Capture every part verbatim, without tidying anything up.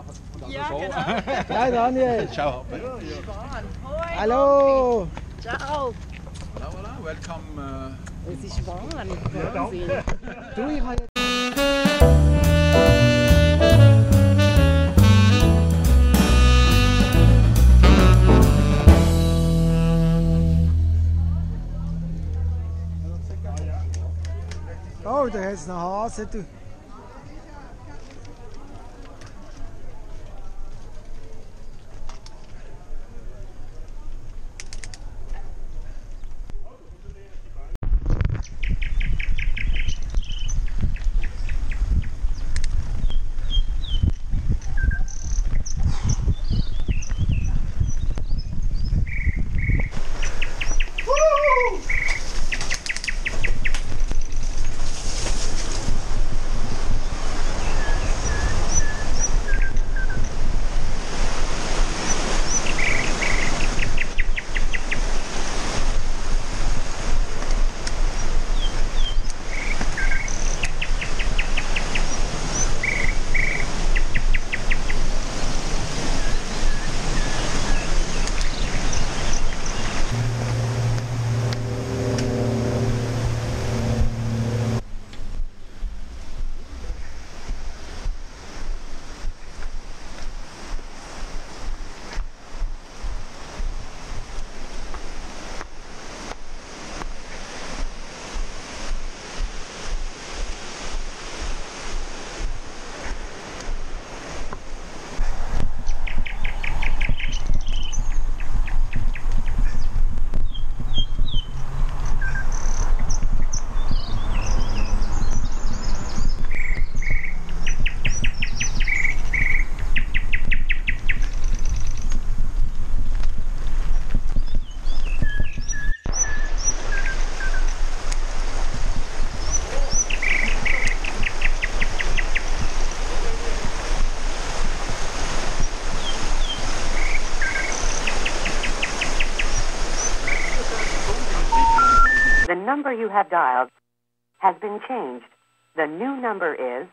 machen. Ja, so. genau. Hi Daniel. Ciao. Hoi, Hallo. Ciao. Voilà, voilà. Welcome. Uh, Es ist warm. Wahnsinn. Du, ich habe jetzt... Oh, da hat es noch Hasen. Du. The number you have dialed has been changed. The new number is...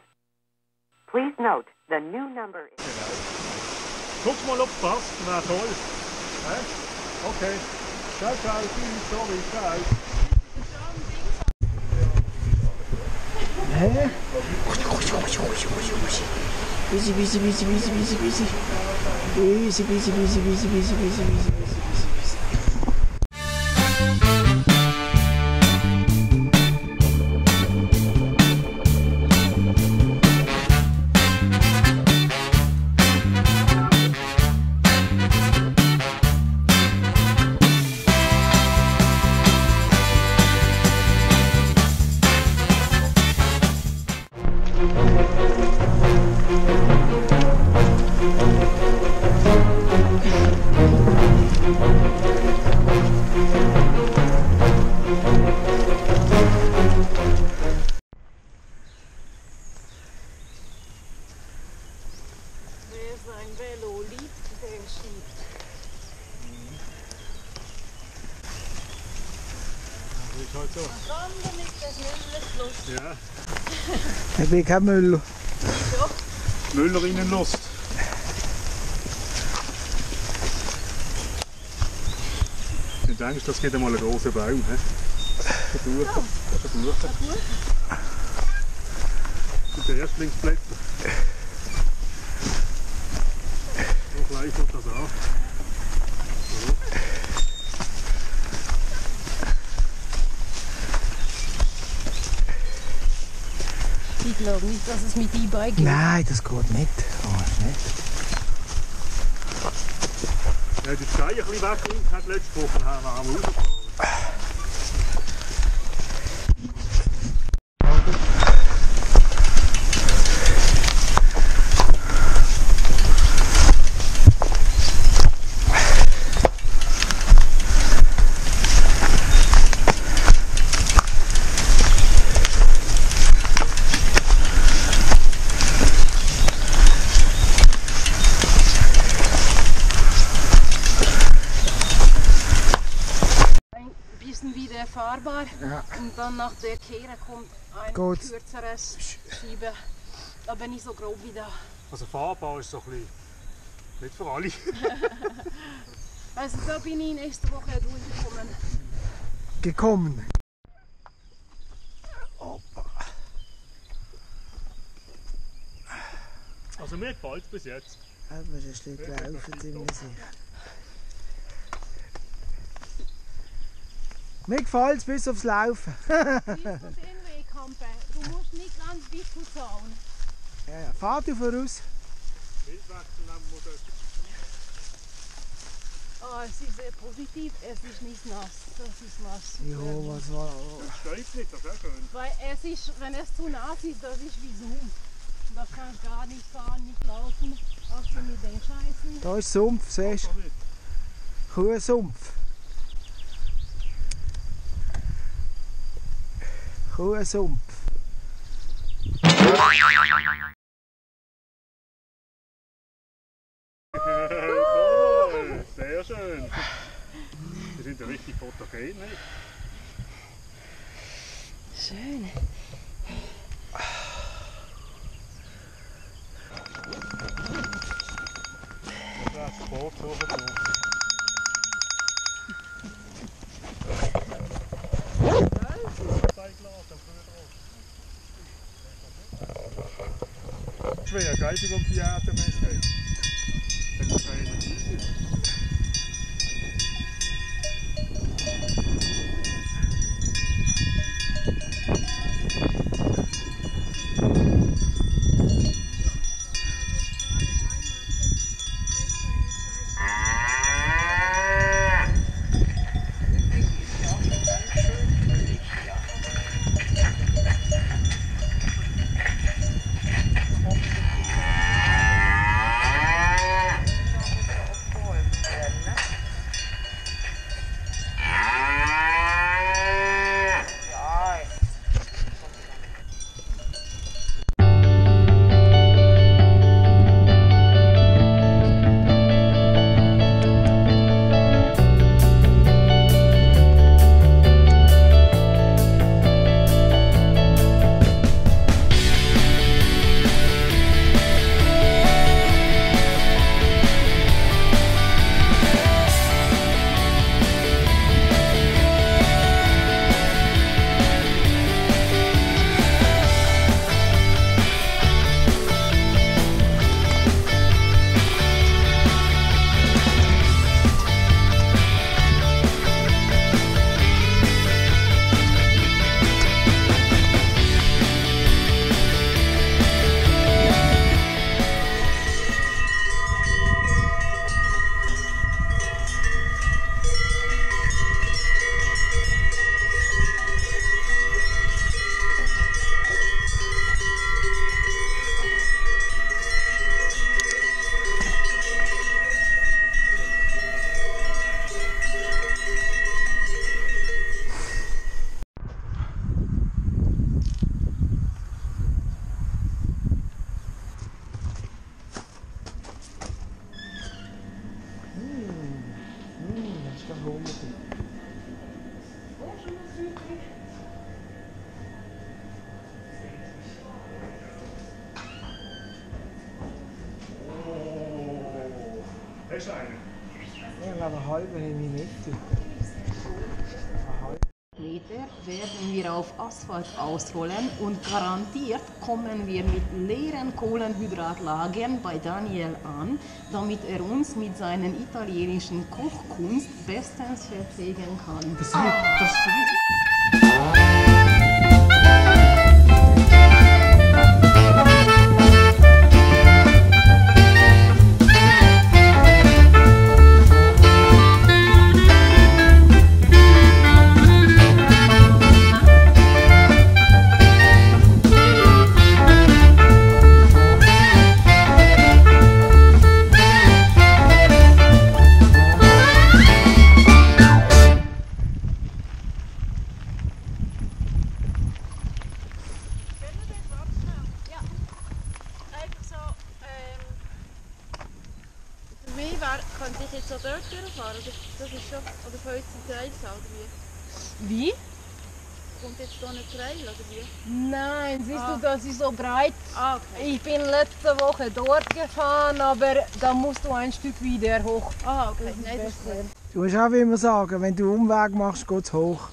Please note, the new number is... Guck mal, ob es passt, wäre toll. Hä? Okay. Ciao, ciao, tschüss, sorry, ciao. Hä? Busy, busy, busy, busy, busy, busy. Busy, busy, busy, busy, busy, busy, busy, busy. Wer sein Velo liebt, der schiebt. Das ist halt so. Wandern ist das Müllerfluss. Ja. Ich bin kein Müller. Müllerinnenlust. Du denkst, das geht einmal ein großer Baum, hä? Verbuchen. Verbuchen. Und der Erstlingsblätter. So gleich wird das auch. So. Ich glaube nicht, dass es mit E-Bike geht. Nein, das geht nicht. Oh, nicht. Ja, die Steine ein bisschen weggeräumt hat letzte Woche, haben wir am rausgefahren. Wieder fahrbar Ja. und dann nach der Kehre kommt ein Gut. kürzeres Schiebe. Da bin ich so grob wie da. Also fahrbar ist so ein bisschen nicht für alle. Also so bin ich nächste Woche durchgekommen. Gekommen. Also mir gefällt es bis jetzt. Aber es ist ein bisschen gelaufen, ziemlich sicher. Mir gefällt es bis aufs Laufen. Siehst du den Weg, Kampe? Du musst nicht ganz bis zum Zaun. Ja, ja. Fahr du voraus. Wildwechsel haben wir dort. Oh, es ist sehr positiv, es ist nicht nass. Das ist nass. Ja, was war. Das steigt nicht, das ist auch schön. Weil es ist, wenn es zu nass ist, das ist wie Sumpf. Da kannst du gar nicht fahren, nicht laufen. Auch so mit den Scheißen. Da ist Sumpf, siehst du? Kuhsumpf. Kuhsumpf. Cool, sehr schön. Wir sind ja richtig fotogen. Ne? Schön. Das Boot hoch. Schwer, geil, wie um die Erde geht. Wenn es keine Energie ist. Das ist eine. Ja, eine halbe Millimeter. Meter werden wir auf Asphalt ausrollen und garantiert kommen wir mit leeren Kohlenhydratlagen bei Daniel an, damit er uns mit seinen italienischen Kochkunst bestens verpflegen kann. Das wird, das wird. Könnte ich jetzt auch dort durchfahren? Oder, das ist schon, oder von uns in Teils, oder wie? Wie? Kommt jetzt hier ein Trail oder wie? Nein, siehst Ah. du, das ist so breit. Ah, okay. Ich bin letzte Woche dort gefahren, aber da musst du ein Stück wieder hoch. Ah, okay. Nein, das ist gut. Du musst auch immer sagen, wenn du Umweg machst, geht es hoch.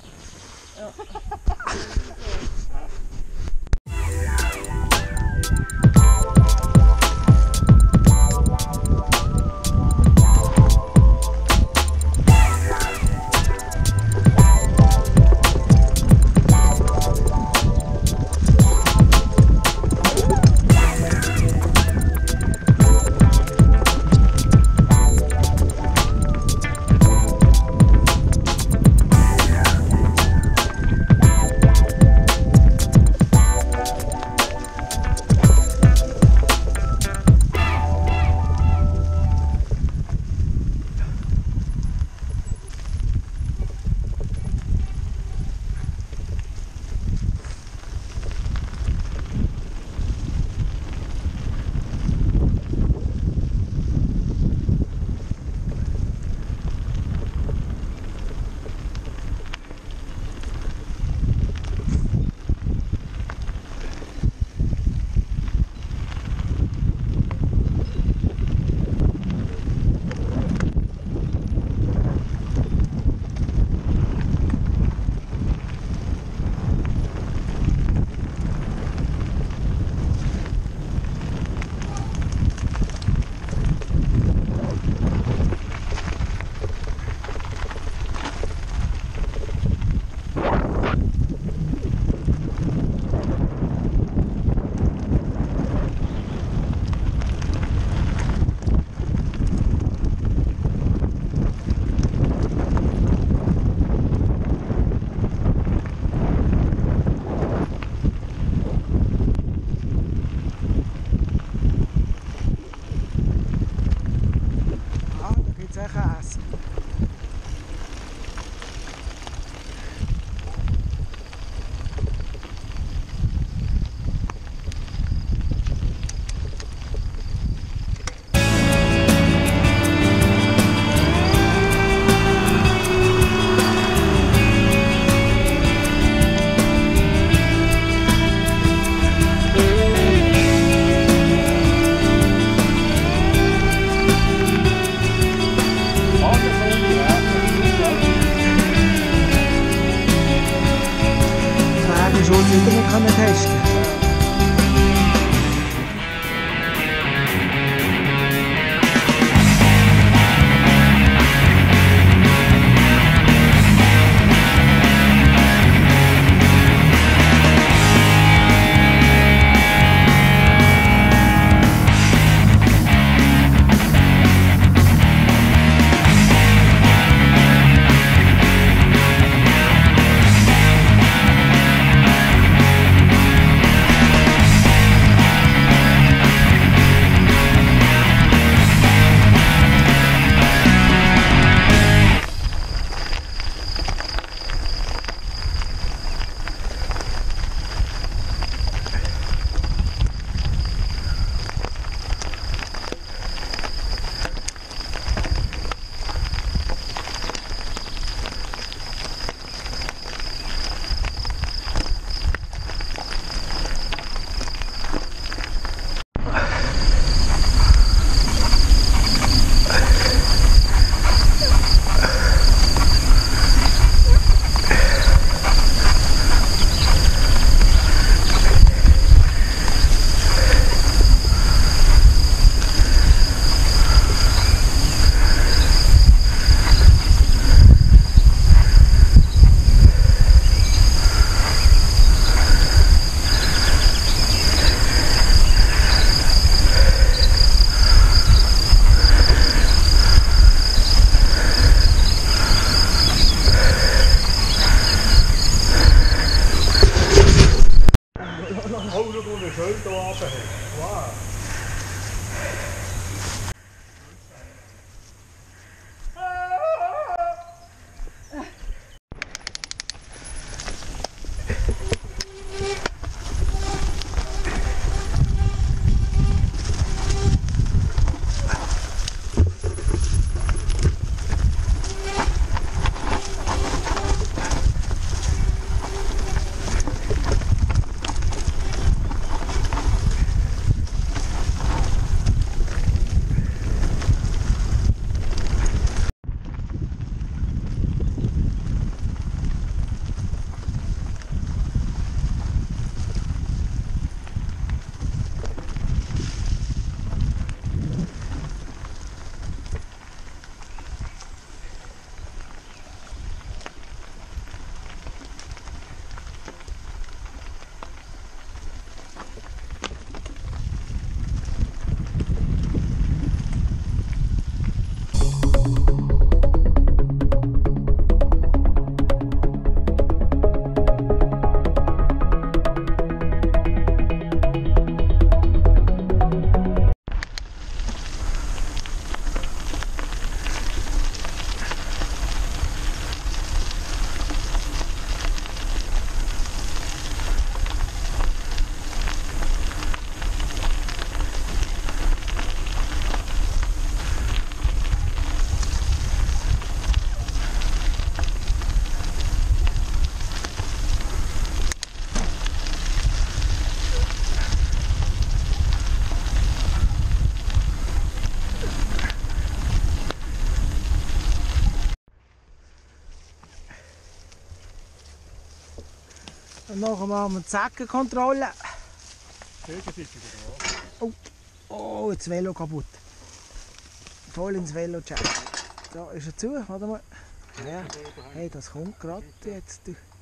Und nachher machen wir die Säckenkontrolle. Gegenseitig oder was? Oh, oh, jetzt das Velo kaputt. Voll ins Velo checken. Da ist er zu, warte mal. Ja, hey, das kommt gerade jetzt.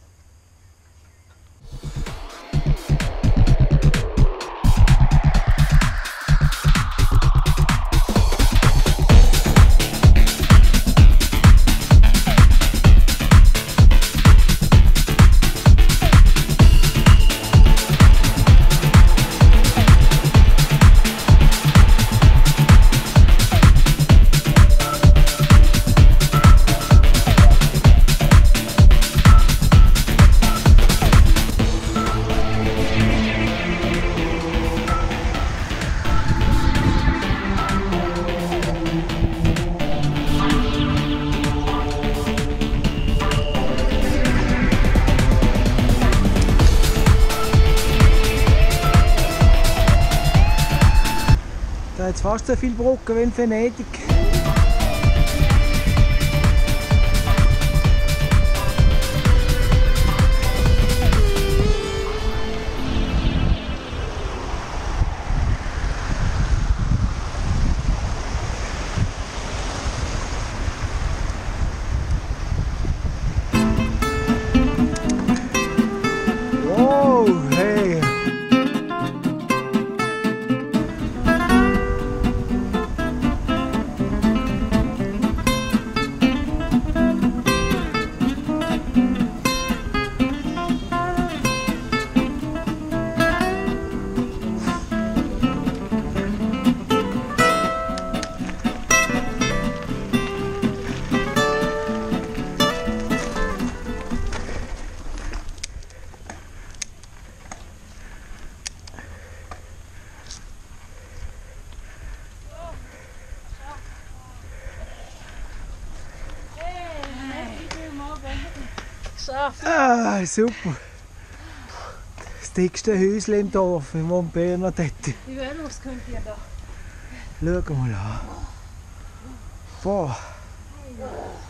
Da hat es fast so viele Brücken wie in Venedig. Wow, hey! Ah, super. Das dickste Häuschen im Dorf, im Mont Bernadette. Wie Velos könnt ihr da? Schau mal an. Boah.